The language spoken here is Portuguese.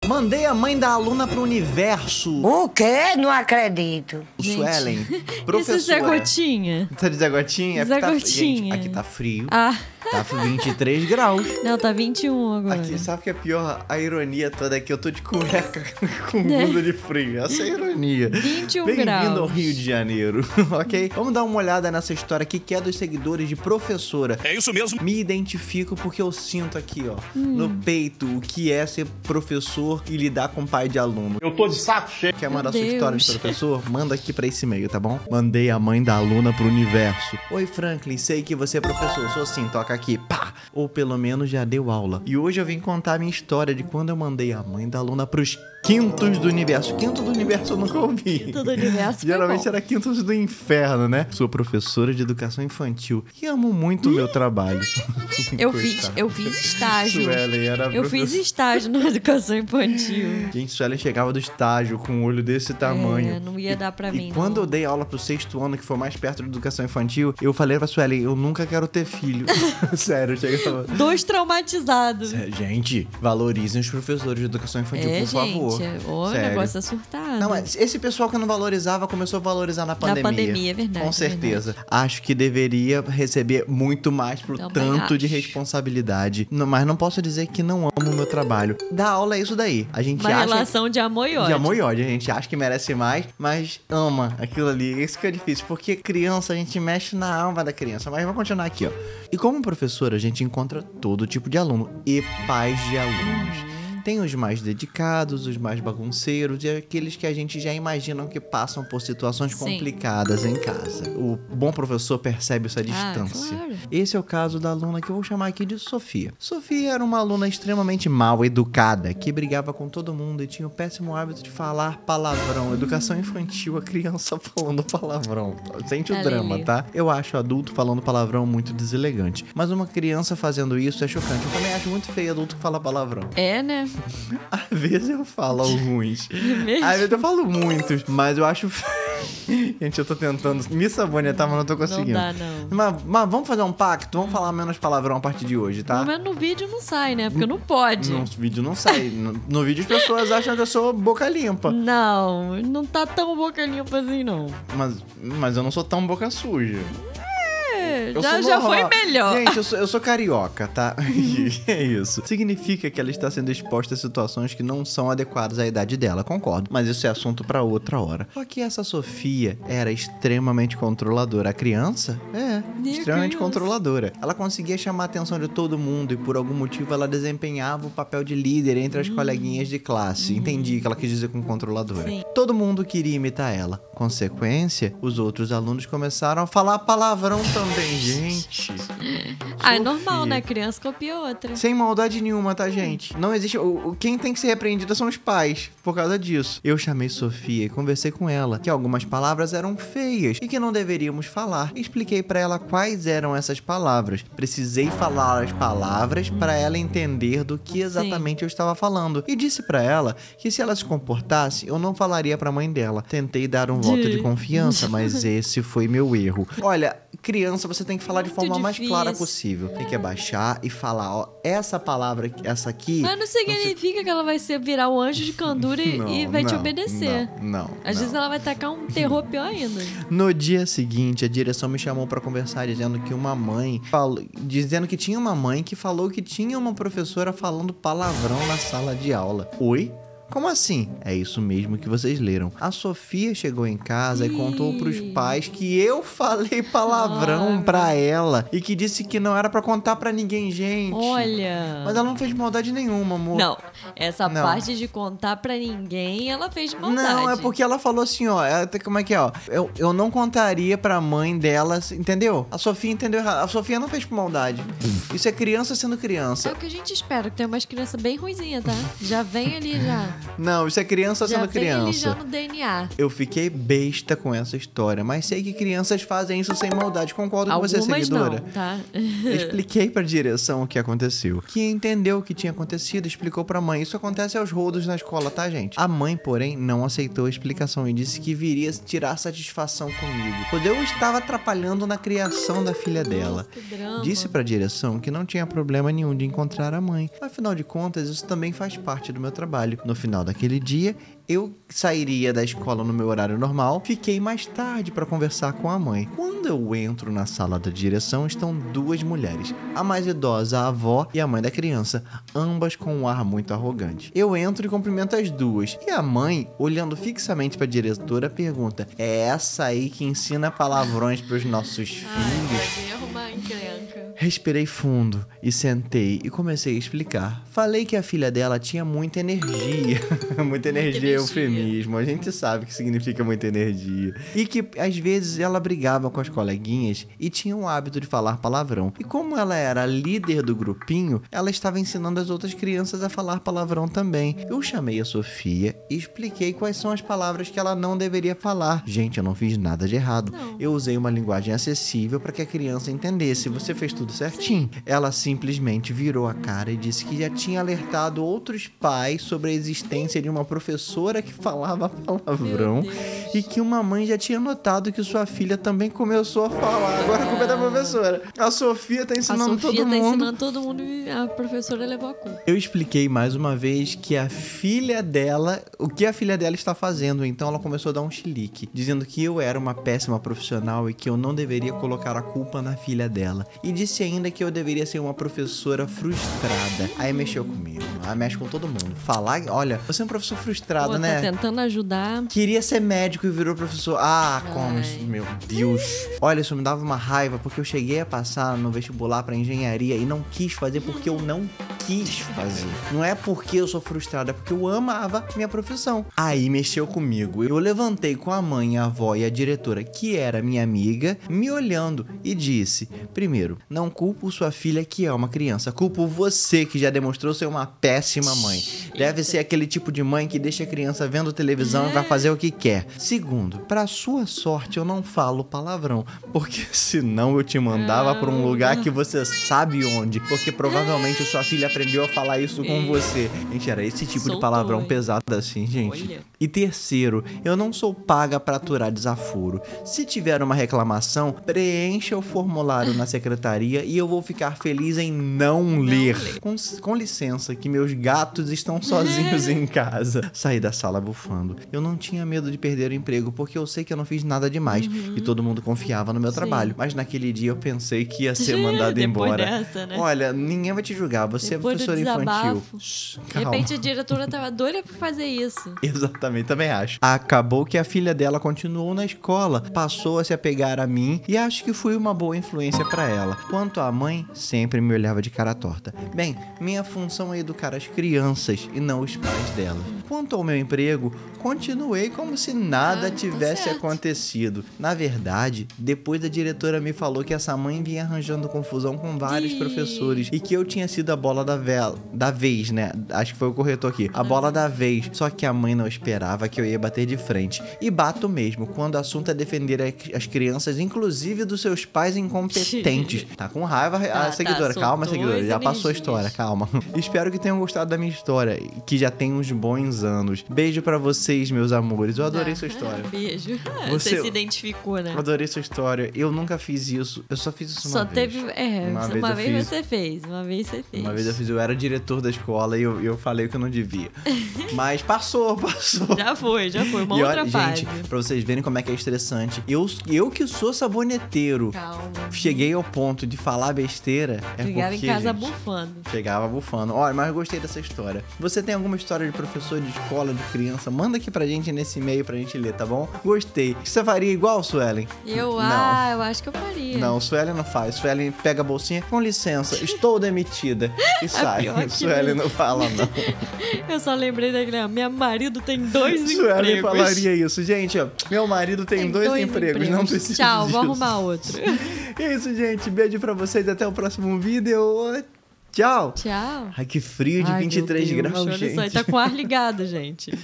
Mandei a mãe da aluna pro universo. O quê? Não acredito. Suelen, Esse professora. Zé Gotinha. Tá de Zé Gotinha? Zé Tá... Gotinha. Gente, aqui tá frio. Ah, Tá 23 graus. não, tá 21 agora. Aqui, sabe o que é pior? A ironia toda é que eu tô de cueca com blusa de frio. Essa é a ironia. 21 Bem-vindo graus. ao Rio de Janeiro, ok? Vamos dar uma olhada nessa história aqui que é dos seguidores de professora. É isso mesmo. Me identifico porque eu sinto aqui, ó, no peito, o que é ser professor e lidar com pai de aluno. Eu tô de saco cheio. Quer mandar Meu sua história de Deus. professor? Manda aqui pra esse e-mail, tá bom? Mandei a mãe da aluna pro universo. Oi, Franklin, sei que você é professor. Sou sim, toca aqui. Pá! Ou pelo menos já deu aula. E hoje eu vim contar a minha história de quando eu mandei a mãe da aluna pros quintos do universo. Quinto do universo eu nunca ouvi. Quinto do universo foi Geralmente bom. era quintos do inferno, né? Sou professora de educação infantil e amo muito o meu trabalho. Eu fiz estágio. Suelen era Eu fiz professora. estágio na educação infantil. Gente, Suelen chegava do estágio com um olho desse tamanho. É, não ia dar pra mim, E quando não. eu dei aula pro sexto ano, que foi mais perto da educação infantil, eu falei pra Suelen, eu nunca quero ter filho. Sério, eu chegava... 2 traumatizados. Gente, valorizem os professores de educação infantil, É, por favor. gente, o Sério. negócio é surtado. Não, mas esse pessoal que não valorizava começou a valorizar na pandemia. Na pandemia, é verdade. Com certeza. Acho que deveria receber muito mais por Também tanto de acho. responsabilidade. Mas não posso dizer que não amo o meu trabalho. Dar aula é isso daí. A gente Uma acha... relação de amor e ódio. De amor e ódio. A gente acha que merece mais, mas ama aquilo ali. Isso que é difícil, porque criança, a gente mexe na alma da criança. Mas vamos continuar aqui, ó. E como professor, a gente encontra todo tipo de aluno e pais de alunos. Tem os mais dedicados, os mais bagunceiros e aqueles que a gente já imagina que passam por situações Sim. complicadas em casa. O bom professor percebe essa distância. claro. Esse é o caso da aluna que eu vou chamar aqui de Sofia. Sofia era uma aluna extremamente mal educada, que brigava com todo mundo e tinha o péssimo hábito de falar palavrão. Educação infantil, a criança falando palavrão. Sente o É, drama, Lili. tá? Eu acho adulto falando palavrão muito deselegante. Mas uma criança fazendo isso é chocante. Eu também acho muito feio adulto que fala palavrão. É, né? Às vezes eu falo alguns. mesmo? Às vezes eu falo muitos, mas eu acho... Gente, eu tô tentando me sabonetar, mas não tô conseguindo. Não dá, não. Mas vamos fazer um pacto? Vamos falar menos palavrão a partir de hoje, tá? Pelo menos no vídeo não sai, né? Porque não pode. No vídeo não sai. No vídeo as pessoas acham que eu sou boca limpa. Não tá tão boca limpa assim, não. Mas eu não sou tão boca suja. É, Eu já, sou já foi normal. melhor. Gente, eu sou carioca, tá? É isso. Significa que ela está sendo exposta a situações que não são adequadas à idade dela, concordo. Mas isso é assunto pra outra hora. Só que essa Sofia era extremamente controladora. A criança? É, extremamente criança. controladora. Ela conseguia chamar a atenção de todo mundo e por algum motivo ela desempenhava o papel de líder entre as coleguinhas de classe. Entendi o que ela quis dizer com controladora. Sim. Todo mundo queria imitar ela. Consequência, os outros alunos começaram a falar palavrão também, gente. Ah, é Sofia. normal, né? Criança copia outra. Sem maldade nenhuma, tá, gente? Não existe... Quem tem que ser repreendido são os pais, por causa disso. Eu chamei Sofia e conversei com ela, que algumas palavras eram feias e que não deveríamos falar. Expliquei pra ela quais eram essas palavras. Precisei falar as palavras pra ela entender do que exatamente eu estava falando. E disse pra ela que se ela se comportasse, eu não falaria pra mãe dela. Tentei dar um voto de confiança, mas esse foi meu erro. Olha, criança, você tem que falar de Muito forma mais difícil. clara possível. Tem que abaixar e falar, ó, essa palavra, essa aqui... Mas não significa que ela vai virar o anjo de Candura e vai te não, obedecer. Não. Às vezes ela vai tacar um terror pior ainda. No dia seguinte, a direção me chamou pra conversar, dizendo que uma mãe dizendo que tinha uma mãe que falou que tinha uma professora falando palavrão na sala de aula. Oi? Como assim? É isso mesmo que vocês leram. A Sofia chegou em casa e contou pros pais que eu falei palavrão pra ela e que disse que não era pra contar pra ninguém, gente. Olha. Mas ela não fez maldade nenhuma, amor. Não, essa Não. parte de contar pra ninguém, ela fez maldade. Não, é porque ela falou assim, ó, como é que é, ó, eu não contaria pra mãe dela, entendeu? A Sofia entendeu errado, a Sofia não fez por maldade. Isso é criança sendo É criança. o que a gente espera, que tem umas crianças bem ruizinhas, tá? Já vem ali, já. Não, isso é criança Já sendo tem ele já criança. no DNA. Eu fiquei besta com essa história, mas sei que crianças fazem isso sem maldade. Concordo com você, Algumas seguidora. não, tá? Expliquei pra direção o que aconteceu. Que entendeu o que tinha acontecido, explicou pra mãe. Isso acontece aos rodos na escola, tá, gente? A mãe, porém, não aceitou a explicação e disse que viria tirar satisfação comigo, pois eu estava atrapalhando na criação da filha dela. Que drama. Disse pra direção que não tinha problema nenhum de encontrar a mãe. Afinal de contas, isso também faz parte do meu trabalho. No final daquele dia, eu sairia da escola no meu horário normal, fiquei mais tarde para conversar com a mãe. Quando eu entro na sala da direção, estão duas mulheres, a mais idosa, a avó, e a mãe da criança, ambas com um ar muito arrogante. Eu entro e cumprimento as duas, e a mãe, olhando fixamente para a diretora, pergunta: é essa aí que ensina palavrões para os nossos filhos? Vai arrumar encrenca. Respirei fundo e sentei e comecei a explicar. Falei que a filha dela tinha muita energia. Muita energia é eufemismo. A gente sabe que significa muita energia. E que às vezes ela brigava com as coleguinhas e tinha o hábito de falar palavrão. E como ela era a líder do grupinho, ela estava ensinando as outras crianças a falar palavrão também. Eu chamei a Sofia e expliquei quais são as palavras que ela não deveria falar. Gente, eu não fiz nada de errado. Eu usei uma linguagem acessível para que a criança entendesse. Você fez tudo certinho. Ela simplesmente virou a cara e disse que já tinha alertado outros pais sobre a existência de uma professora que falava palavrão e que uma mãe já tinha notado que sua filha também começou a falar. Agora a culpa é da professora. A Sofia tá ensinando todo Sofia tá mundo. ensinando todo mundo e a professora levou a culpa. Eu expliquei mais uma vez que a filha dela, o que a filha dela está fazendo, então ela começou a dar um chilique, dizendo que eu era uma péssima profissional e que eu não deveria colocar a culpa na filha dela. E disse ainda que eu deveria ser uma professora frustrada. Aí mexeu comigo. Aí mexe com todo mundo. Falar, olha, você é um professor frustrado, Pô, né? tá tentando ajudar. Queria ser médico e virou professor. Ah, como isso, meu Deus. Olha, isso me dava uma raiva, porque eu cheguei a passar no vestibular pra engenharia e não quis fazer porque eu não quis fazer. Não é porque eu sou frustrado, é porque eu amava minha profissão. Aí mexeu comigo. Eu levantei com a mãe, a avó e a diretora, que era minha amiga, me olhando e disse: primeiro, não culpo sua filha que é uma criança, culpo você que já demonstrou ser uma péssima mãe. Deve ser aquele tipo de mãe que deixa a criança vendo televisão e vai fazer o que quer. Segundo, pra sua sorte eu não falo palavrão, porque senão eu te mandava pra um lugar que você sabe onde, porque provavelmente sua filha aprendeu a falar isso com você. Gente, era esse tipo de Soltou, palavrão hein? pesado assim, gente. Olha. E terceiro, eu não sou paga pra aturar desaforo. Se tiver uma reclamação, preencha o formulário na secretaria e eu vou ficar feliz em não ler. Com licença, que meus gatos estão sozinhos em casa. Saí da sala bufando. Eu não tinha medo de perder o emprego, porque eu sei que eu não fiz nada demais e todo mundo confiava no meu trabalho. Mas naquele dia eu pensei que ia ser mandado Depois embora. dessa, né? Olha, ninguém vai te julgar, você Depois é do professora infantil. desabafo. Shhh, De calma. repente a diretora tava doida pra fazer isso. Exatamente, também acho. Acabou que a filha dela continuou na escola, passou a se apegar a mim e acho que fui uma boa influência pra ela. Quanto à mãe, sempre me olhava de cara torta. Bem, minha função é educar as crianças e não os pais delas. Quanto ao meu emprego, continuei como se nada tá tivesse certo. acontecido. Na verdade, depois a diretora me falou que essa mãe vinha arranjando confusão com vários professores e que eu tinha sido a bola da vez, né? Acho que foi o corretor aqui. A bola da vez. Só que a mãe não esperava que eu ia bater de frente. E bato mesmo, quando o assunto é defender as crianças, inclusive dos seus pais incompetentes. Tá com raiva a Tá, seguidora. soltou Calma, seguidora. as Já passou a energias. história, calma. Espero que tenham gostado da minha história, que já tem uns bons anos. Beijo pra vocês, meus amores. Eu adorei sua história. Beijo. Você- Você se identificou, né? Eu adorei sua história. Eu nunca fiz isso. Eu só fiz isso Só uma vez. teve. Uma vez Uma eu vez fiz. você fez. Uma vez você fez. Uma vez eu fiz, eu era diretor da escola e eu falei o que eu não devia. Mas passou. Já foi. Uma E outra olha, fase. gente, pra vocês verem como é que é estressante. Eu que sou saboneteiro, Calma. cheguei ao ponto de falar besteira. Chegava porque, em casa gente, bufando. Chegava bufando. Olha, mas eu gostei dessa história. Você tem alguma história de professor de escola, de criança? Manda aqui pra gente nesse e-mail pra gente ler, tá bom? Gostei. Você faria igual, Suelen? Eu acho que eu faria. Não, Suelen não faz. Suelen pega a bolsinha, com licença, estou demitida. E sai. pior que Suelen não fala, não. Eu só lembrei daquele. Meu marido tem 2 Suelen empregos. falaria isso. Gente, ó, meu marido tem dois empregos, não precisa Tchau, disso. vou arrumar outro. É isso, gente. Beijo pra vocês. Até o próximo vídeo. Tchau. Tchau. Ai, que frio de Ai, 23 meu Deus, graus, olha gente. só, ele tá com o ar ligado, gente.